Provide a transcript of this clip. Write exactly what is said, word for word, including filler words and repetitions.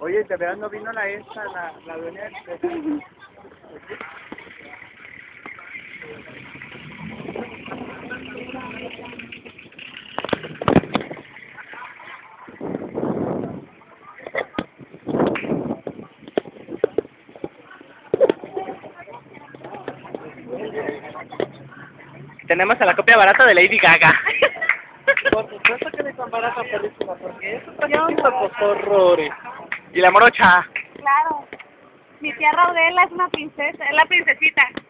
Oye, de verdad no vino la esta, la, la dueña de... Tenemos a la copia barata de Lady Gaga. Por supuesto que le son barata película, porque eso trajecito costó horrores. Y la morocha. Claro. Mi tía Raudela es una princesa, es la princesita.